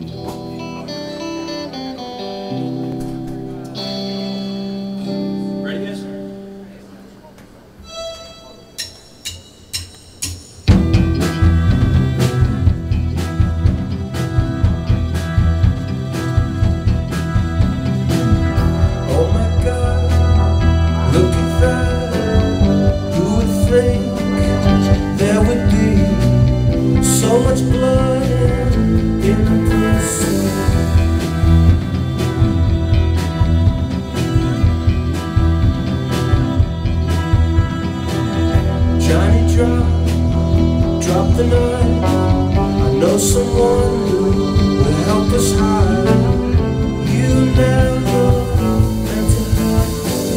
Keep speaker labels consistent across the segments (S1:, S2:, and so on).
S1: Ready, guys?
S2: Oh my God, look at that. Who would think there would be so much blood in the pussy? Johnny drop the knife. I know someone who will help us hide. You never meant to hide.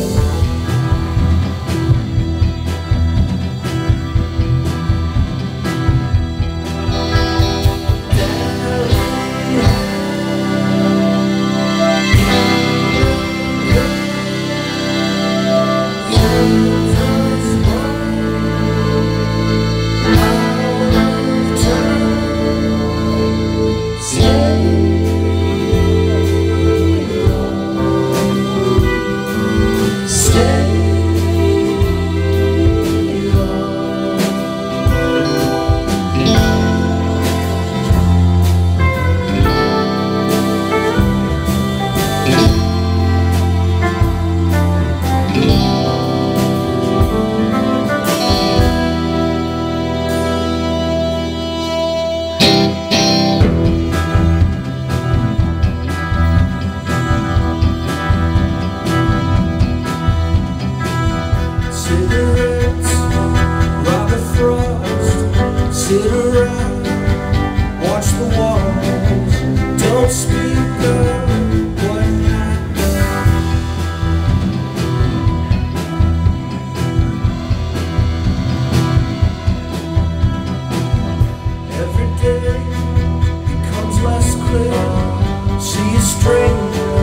S2: Cigarettes, Robert Frost, sit around, watch the walls, don't speak up what happened. Every day becomes less clear, see a stranger